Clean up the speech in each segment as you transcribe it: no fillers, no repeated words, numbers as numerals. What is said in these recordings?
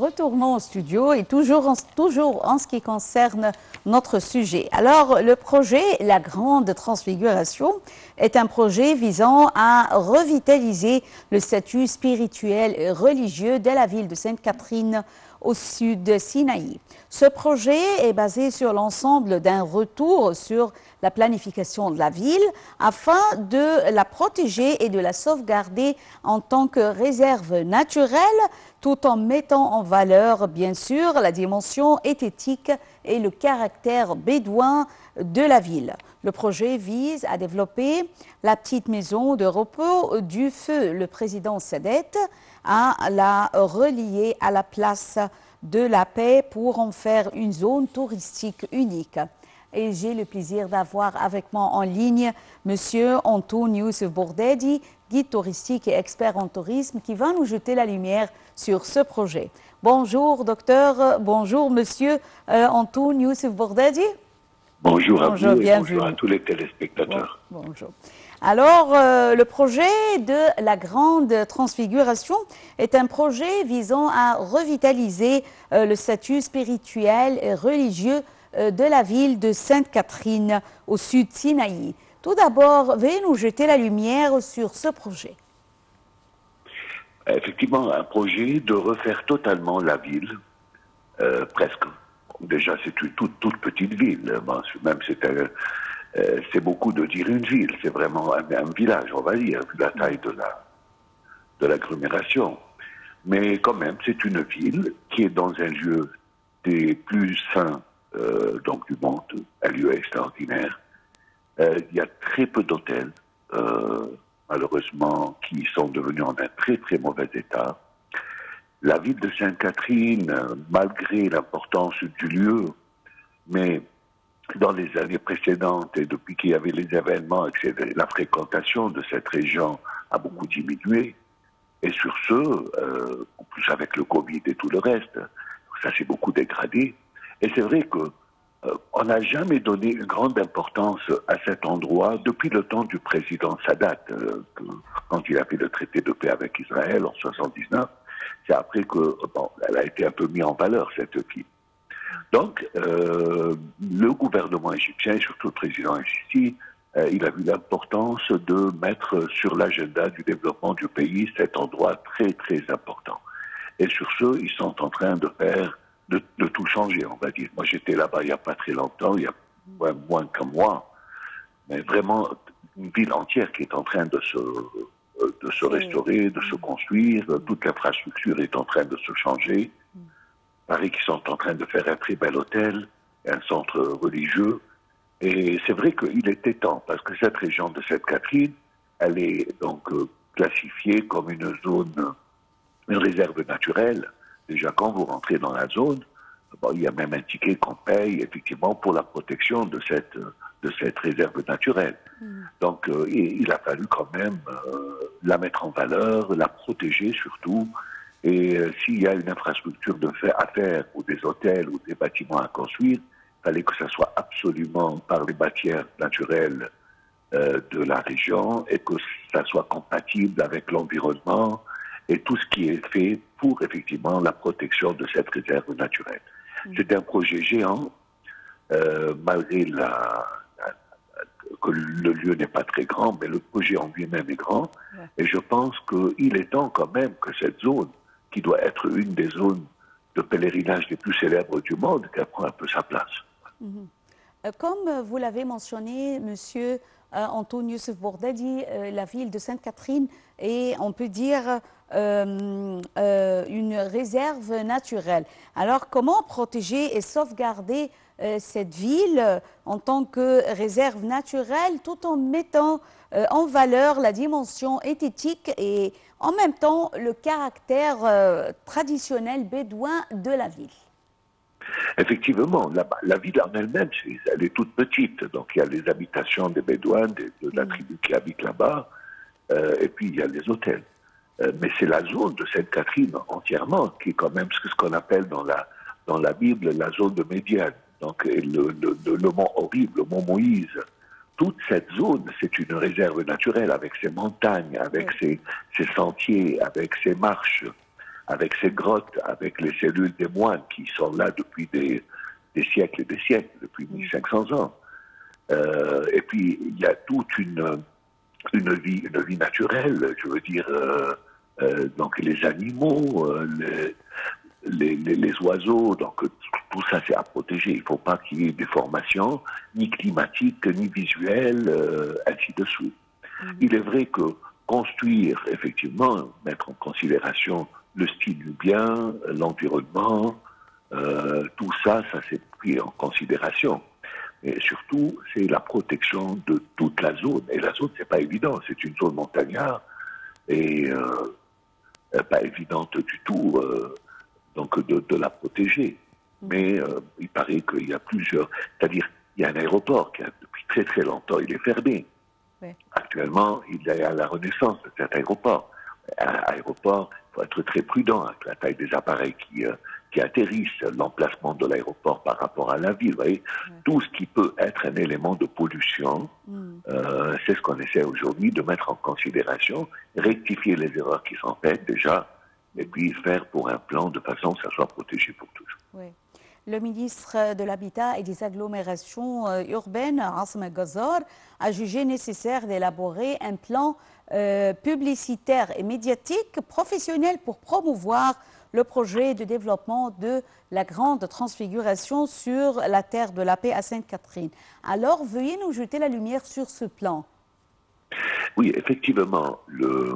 retournons au studio et toujours en ce qui concerne notre sujet. Alors, le projet La Grande Transfiguration est un projet visant à revitaliser le statut spirituel et religieux de la ville de Sainte-Catherine au sud de Sinaï. Ce projet est basé sur l'ensemble d'un retour sur la planification de la ville afin de la protéger et de la sauvegarder en tant que réserve naturelle, tout en mettant en valeur, bien sûr, la dimension esthétique et le caractère bédouin de la ville. Le projet vise à développer la petite maison de repos du feu. Le président Sadet à la relier à la place de la Paix pour en faire une zone touristique unique. Et j'ai le plaisir d'avoir avec moi en ligne Monsieur Antoun Youssef Bourdadi, guide touristique et expert en tourisme, qui va nous jeter la lumière sur ce projet. Bonjour docteur, bonjour Monsieur Antoun Youssef Bourdadi. Bonjour à vous et bonjour à tous les téléspectateurs. Bonjour. Alors, le projet de la Grande Transfiguration est un projet visant à revitaliser le statut spirituel et religieux de la ville de Sainte-Catherine au sud Sinaï. Tout d'abord, veuillez nous jeter la lumière sur ce projet. Effectivement, un projet de refaire totalement la ville, presque. Déjà, c'est une toute petite ville. Bon, même c'est beaucoup de dire une ville. C'est vraiment un village, on va dire, vu la taille de l'agglomération. Mais quand même, c'est une ville qui est dans un lieu des plus saints donc du monde, un lieu extraordinaire. Il y a très peu d'hôtels, malheureusement, qui sont devenus en un très très mauvais état. La ville de Sainte-Catherine, malgré l'importance du lieu, mais dans les années précédentes et depuis qu'il y avait les événements, etc., la fréquentation de cette région a beaucoup diminué. Et sur ce, en plus avec le Covid et tout le reste, ça s'est beaucoup dégradé. Et c'est vrai que on n'a jamais donné une grande importance à cet endroit depuis le temps du président Sadat, quand il a fait le traité de paix avec Israël en 79. C'est après que elle a été un peu mise en valeur, cette ville. Donc, le gouvernement égyptien, et surtout le président égyptien, il a vu l'importance de mettre sur l'agenda du développement du pays cet endroit très, très important. Et sur ce, ils sont en train de faire, de tout changer, on va dire. Moi, j'étais là-bas il n'y a pas très longtemps, il y a moins qu'un mois, mais vraiment une ville entière qui est en train de se restaurer, de se construire, toute l'infrastructure est en train de se changer. Paris qui sont en train de faire un très bel hôtel, un centre religieux. Et c'est vrai qu'il était temps, parce que cette région de Sainte-Catherine, elle est donc classifiée comme une zone, une réserve naturelle. Déjà, quand vous rentrez dans la zone, il y a même un ticket qu'on paye, effectivement, pour la protection de cette réserve naturelle. Donc, il a fallu quand même la mettre en valeur, la protéger surtout. Et s'il y a une infrastructure à faire, ou des hôtels, ou des bâtiments à construire, il fallait que ça soit absolument par les matières naturelles de la région et que ça soit compatible avec l'environnement et tout ce qui est fait pour effectivement la protection de cette réserve naturelle. C'est un projet géant, malgré que le lieu n'est pas très grand, mais le projet en lui-même est grand. Et je pense qu'il est temps quand même que cette zone, qui doit être une des zones de pèlerinage les plus célèbres du monde, qu'elle prend un peu sa place. Comme vous l'avez mentionné, Monsieur Antoun Youssef Bourdadi, la ville de Sainte-Catherine est, on peut dire, une réserve naturelle. Alors, comment protéger et sauvegarder cette ville en tant que réserve naturelle tout en mettant en valeur la dimension esthétique et en même temps le caractère traditionnel bédouin de la ville? Effectivement, la ville en elle-même, elle est toute petite. Donc il y a les habitations des Bédouins, de la tribu qui habite là-bas, et puis il y a les hôtels. Mais c'est la zone de Sainte-Catherine entièrement qui est quand même ce qu'on appelle dans la Bible la zone de Médiane. Donc le mont Horrible, le mont Moïse, toute cette zone, c'est une réserve naturelle avec ses montagnes, avec ses sentiers, avec ses marches, avec ces grottes, avec les cellules des moines qui sont là depuis des siècles et des siècles, depuis 1500 ans. Et puis, il y a toute une vie naturelle, je veux dire, donc les animaux, les oiseaux, donc tout ça c'est à protéger. Il ne faut pas qu'il y ait des formations, ni climatiques, ni visuelles, ainsi de suite. Il est vrai que construire, effectivement, mettre en considération le style du bien, l'environnement, tout ça, ça s'est pris en considération. Et surtout, c'est la protection de toute la zone. Et la zone, c'est pas évident. C'est une zone montagnarde et pas évidente du tout, donc de la protéger. Mais il paraît qu'il y a plusieurs... C'est-à-dire, il y a un aéroport qui, depuis très très longtemps, il est fermé. Oui. Actuellement, il y a la renaissance de cet aéroport. Aéroport, il faut être très prudent avec la taille des appareils qui atterrissent, l'emplacement de l'aéroport par rapport à la ville. Vous voyez, tout ce qui peut être un élément de pollution, c'est ce qu'on essaie aujourd'hui de mettre en considération, rectifier les erreurs qui sont faites déjà, et puis faire pour un plan de façon que ça soit protégé pour tous. Oui. Le ministre de l'Habitat et des agglomérations urbaines, Asim Ghazar, a jugé nécessaire d'élaborer un plan publicitaire et médiatique professionnel pour promouvoir le projet de développement de la grande transfiguration sur la terre de la paix à Sainte-Catherine. Alors, veuillez nous jeter la lumière sur ce plan. Oui, effectivement, le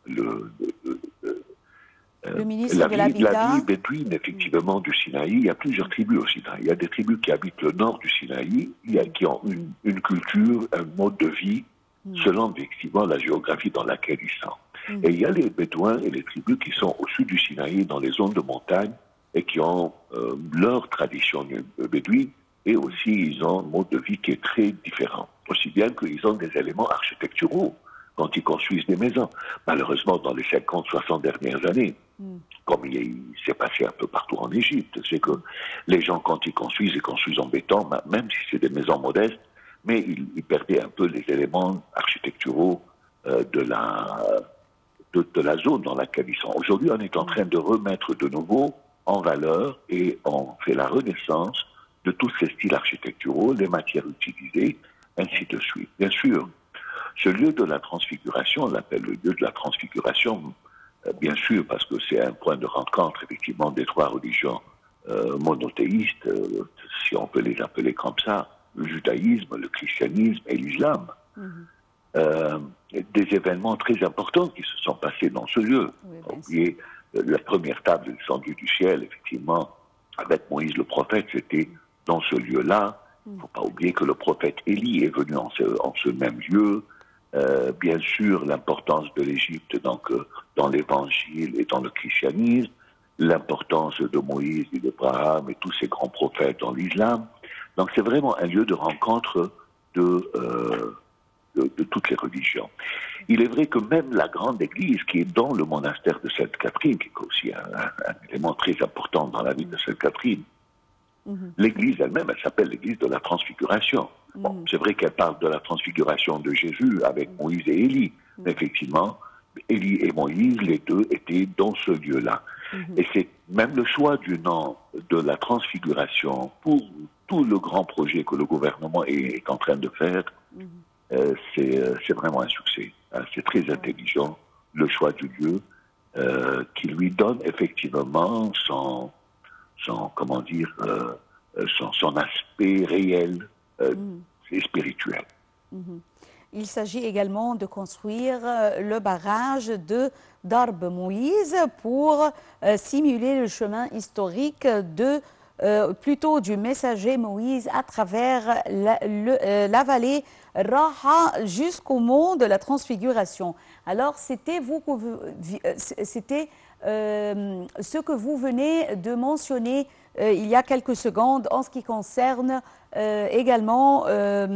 ministre de l'Habitat. La vie bédouine, effectivement, du Sinaï, il y a plusieurs tribus au Sinaï. Il y a des tribus qui habitent le nord du Sinaï, qui ont une culture, un mode de vie, selon effectivement la géographie dans laquelle ils sont. Et il y a les Bédouins et les tribus qui sont au sud du Sinaï, dans les zones de montagne, et qui ont leur tradition bédouine, et aussi ils ont un mode de vie qui est très différent. Aussi bien qu'ils ont des éléments architecturaux quand ils construisent des maisons. Malheureusement, dans les 50-60 dernières années, comme il s'est passé un peu partout en Égypte, c'est que les gens, quand ils construisent en béton, même si c'est des maisons modestes, mais ils perdaient un peu les éléments architecturaux de la zone dans laquelle ils sont. Aujourd'hui, on est en train de remettre de nouveau en valeur et on fait la renaissance de tous ces styles architecturaux, les matières utilisées, ainsi de suite. Bien sûr, ce lieu de la transfiguration, on l'appelle le lieu de la transfiguration, bien sûr, parce que c'est un point de rencontre, effectivement, des trois religions monothéistes, si on peut les appeler comme ça, le judaïsme, le christianisme et l'islam. Des événements très importants qui se sont passés dans ce lieu. Oui, la première table descendue du ciel, effectivement, avec Moïse le prophète, c'était dans ce lieu-là. Il ne faut pas oublier que le prophète Élie est venu en ce même lieu. Bien sûr, l'importance de l'Égypte dans l'Évangile et dans le christianisme, l'importance de Moïse et d'Abraham et tous ces grands prophètes dans l'islam. Donc c'est vraiment un lieu de rencontre de toutes les religions. Il est vrai que même la grande église qui est dans le monastère de Sainte-Catherine, qui est aussi un élément très important dans la vie de Sainte-Catherine, l'église elle-même, elle s'appelle l'église de la Transfiguration. Bon, c'est vrai qu'elle parle de la transfiguration de Jésus avec Moïse et Élie. Mais effectivement, Élie et Moïse, les deux étaient dans ce lieu-là. Et c'est même le choix du nom de la Transfiguration pour tout le grand projet que le gouvernement est en train de faire. C'est vraiment un succès. C'est très intelligent, le choix du lieu, qui lui donne effectivement son aspect réel et spirituel. Il s'agit également de construire le barrage de Darb Moïse pour simuler le chemin historique plutôt du messager Moïse à travers la vallée Raha jusqu'au mont de la Transfiguration. Alors, c'était ce que vous venez de mentionner il y a quelques secondes en ce qui concerne également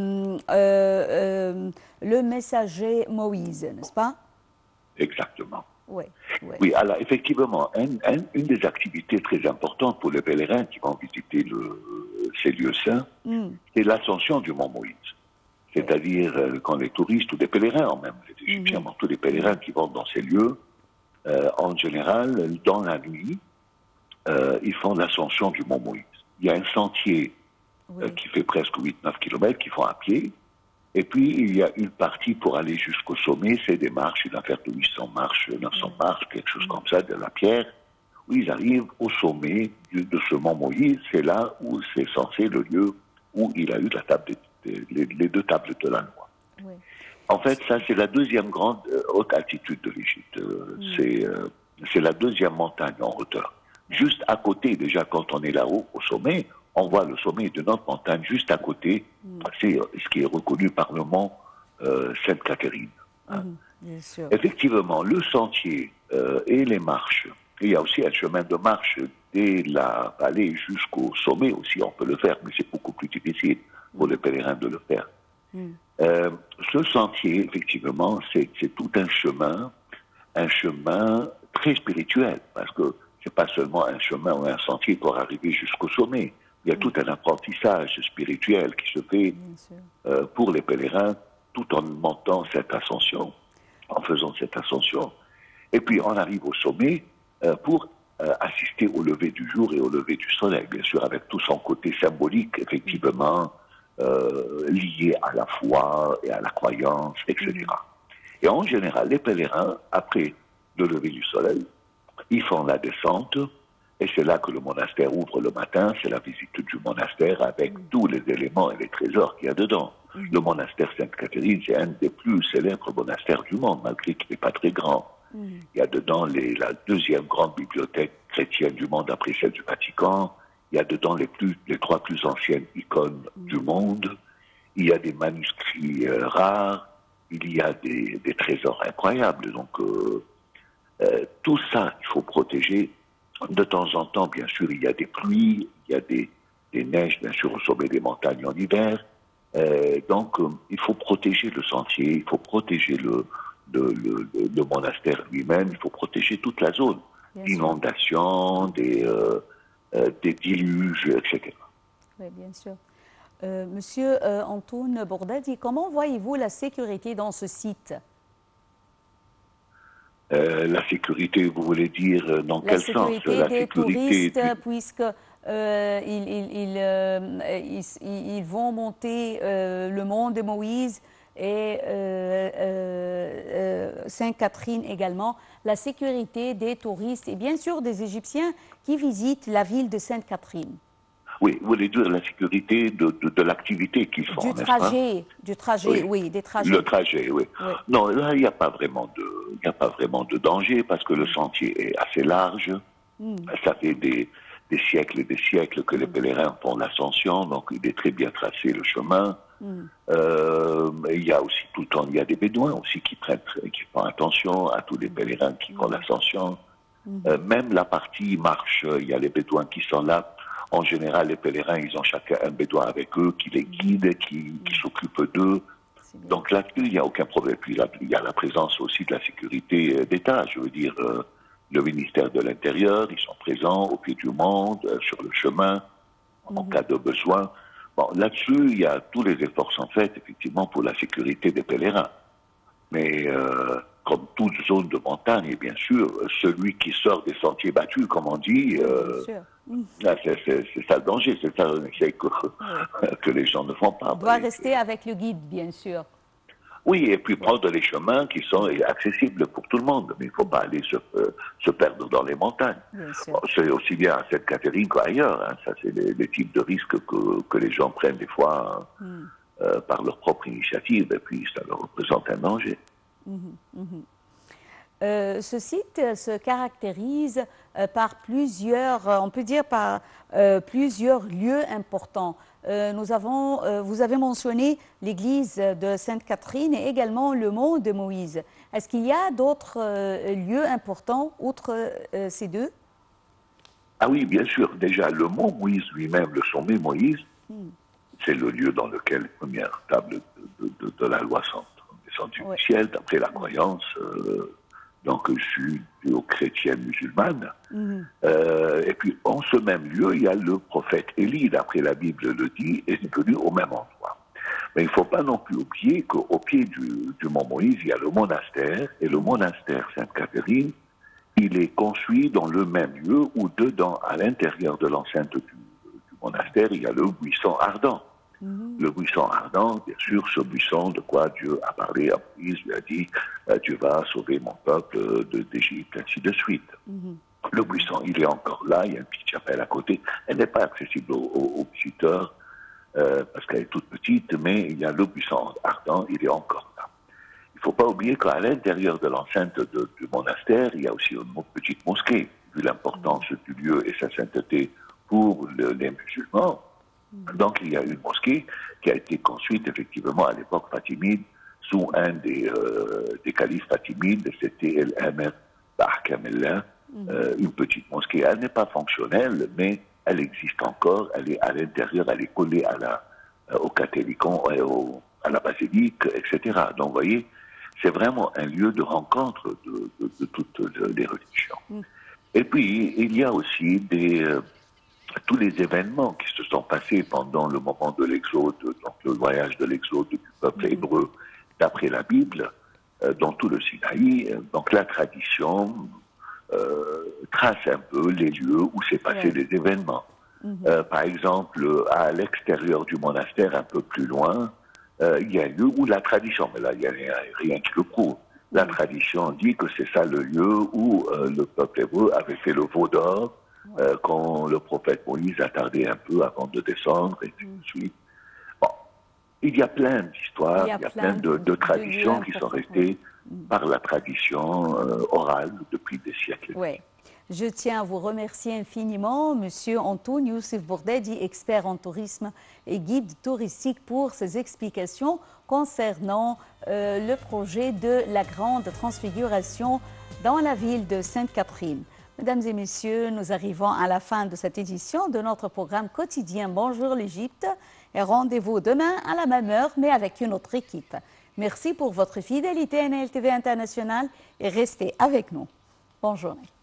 le messager Moïse, n'est-ce pas? Exactement. Oui. Oui, alors effectivement, une des activités très importantes pour les pèlerins qui vont visiter ces lieux saints, c'est l'ascension du mont Moïse. C'est-à-dire quand les touristes ou des pèlerins, même les Égyptiens, tous les pèlerins qui vont dans ces lieux, en général, dans la nuit, ils font l'ascension du mont Moïse. Il y a un sentier qui fait presque 8-9 kilomètres qu'ils font à pied. Et puis, il y a une partie pour aller jusqu'au sommet, c'est des marches, une affaire de 800 marches, 900 marches, quelque chose comme ça, de la pierre, où ils arrivent au sommet de ce mont Moïse. C'est là où c'est censé le lieu où il a eu la table les deux tables de la loi. Oui. En fait, ça, c'est la deuxième grande haute altitude de l'Égypte. C'est la deuxième montagne en hauteur. Juste à côté, déjà, quand on est là-haut, au sommet, on voit le sommet de notre montagne juste à côté. C'est ce qui est reconnu par le mont Sainte-Catherine. Bien sûr. Effectivement, le sentier et les marches, il y a aussi un chemin de marche dès la vallée jusqu'au sommet aussi, on peut le faire, mais c'est beaucoup plus difficile pour les pèlerins de le faire. Ce sentier, effectivement, c'est tout un chemin très spirituel, parce que c'est pas seulement un chemin ou un sentier pour arriver jusqu'au sommet. Il y a tout un apprentissage spirituel qui se fait pour les pèlerins tout en montant cette ascension, en faisant cette ascension. Et puis on arrive au sommet pour assister au lever du jour et au lever du soleil, bien sûr, avec tout son côté symbolique, effectivement, lié à la foi et à la croyance, etc. Et en général, les pèlerins, après le lever du soleil, ils font la descente, et c'est là que le monastère ouvre le matin, c'est la visite du monastère avec tous les éléments et les trésors qu'il y a dedans. Le monastère Sainte-Catherine, c'est un des plus célèbres monastères du monde, malgré qu'il n'est pas très grand. Il y a dedans la deuxième grande bibliothèque chrétienne du monde après celle du Vatican. Il y a dedans les trois plus anciennes icônes du monde. Il y a des manuscrits rares. Il y a des trésors incroyables. Donc, tout ça, il faut protéger. De temps en temps, bien sûr, il y a des pluies, il y a des neiges, bien sûr, au sommet des montagnes en hiver. Donc, il faut protéger le sentier, il faut protéger le monastère lui-même, il faut protéger toute la zone d'inondations, des déluges, etc. Oui, bien sûr. Monsieur Antoun Bourdadi, comment voyez-vous la sécurité dans ce site? La sécurité, vous voulez dire dans quel sens? La sécurité des touristes, puisque ils vont monter le mont de Moïse et Sainte-Catherine également. La sécurité des touristes et bien sûr des Égyptiens qui visitent la ville de Sainte-Catherine. Oui, vous voulez dire la sécurité de l'activité qu'ils font, n'est-ce pas? Du trajet, oui, des trajets. Le trajet, oui. Non, là, il n'y a pas vraiment de danger parce que le sentier est assez large. Ça fait des siècles et des siècles que les pèlerins font l'ascension, donc il est très bien tracé le chemin. Il y a aussi tout le temps, il y a des bédouins aussi qui font attention à tous les pèlerins qui font l'ascension. Même la partie marche, il y a les bédouins qui sont là. En général, les pèlerins, ils ont chacun un bédouin avec eux, qui les guide, qui s'occupe d'eux. Donc là-dessus, il n'y a aucun problème. Puis là, il y a la présence aussi de la sécurité d'État. Je veux dire, le ministère de l'Intérieur, ils sont présents au pied du monde, sur le chemin, en cas de besoin. Bon, là-dessus, il y a tous les efforts sont faits, effectivement, pour la sécurité des pèlerins. Mais comme toute zone de montagne, et bien sûr, celui qui sort des sentiers battus, comme on dit, c'est ça le danger, c'est ça que les gens ne font pas. On doit rester avec le guide, bien sûr. Oui, et puis prendre les chemins qui sont accessibles pour tout le monde. Mais il ne faut pas aller se perdre dans les montagnes. Bon, c'est aussi bien à Sainte-Catherine qu'ailleurs. Hein. Ça, c'est les types de risques que les gens prennent des fois par leur propre initiative, et puis ça leur représente un danger. Ce site se caractérise par plusieurs, on peut dire par plusieurs lieux importants. Vous avez mentionné l'église de Sainte-Catherine et également le mont de Moïse. Est-ce qu'il y a d'autres lieux importants outre ces deux? Ah oui, bien sûr. Déjà, le mont Moïse lui-même, le sommet Moïse, c'est le lieu dans lequel les premières tables de la loi sont descendues du ciel, d'après la croyance donc judéo-chrétienne musulmane. Et puis, en ce même lieu, il y a le prophète Élie, d'après la Bible le dit, est venu au même endroit. Mais il ne faut pas non plus oublier qu'au pied du mont Moïse, il y a le monastère, et le monastère Sainte-Catherine il est construit dans le même lieu où dedans, à l'intérieur de l'enceinte du monastère, il y a le buisson ardent. Le buisson ardent, bien sûr, ce buisson de quoi Dieu a parlé à Moïse, lui a dit tu vas sauver mon peuple d'Égypte, ainsi de suite. Le buisson, il est encore là, il y a une petite chapelle à côté. Elle n'est pas accessible aux visiteurs parce qu'elle est toute petite, mais il y a le buisson ardent, il est encore là. Il ne faut pas oublier qu'à l'intérieur de l'enceinte du monastère, il y a aussi une petite mosquée, vu l'importance du lieu et sa sainteté pour les musulmans. Donc il y a une mosquée qui a été construite effectivement à l'époque fatimide sous un des califes fatimides, c'était El Amer Bahkamellah, une petite mosquée. Elle n'est pas fonctionnelle, mais elle existe encore, elle est à l'intérieur, elle est collée au catholicon, à la basilique, etc. Donc vous voyez, c'est vraiment un lieu de rencontre de toutes les religions. Et puis, il y a aussi tous les événements qui se sont passés pendant le moment de l'Exode, donc le voyage de l'Exode du peuple hébreu d'après la Bible, dans tout le Sinaï. Donc la tradition trace un peu les lieux où s'est passé les événements. Par exemple, à l'extérieur du monastère, un peu plus loin, il y a un lieu où la tradition, mais là il n'y a rien qui le prouve, la tradition dit que c'est ça le lieu où le peuple hébreu avait fait le veau d'or quand le prophète Moïse a tardé un peu avant de descendre, et ainsi de suite. Bon, il y a plein d'histoires, il y a plein de traditions qui sont restées par la tradition orale depuis des siècles. Oui. Je tiens à vous remercier infiniment, Monsieur Antoun Youssef Bourdedi, expert en tourisme et guide touristique, pour ces explications concernant le projet de la Grande Transfiguration dans la ville de Sainte-Catherine. Mesdames et messieurs, nous arrivons à la fin de cette édition de notre programme quotidien Bonjour l'Égypte, et rendez-vous demain à la même heure, mais avec une autre équipe. Merci pour votre fidélité à NLTV International et restez avec nous. Bonne journée.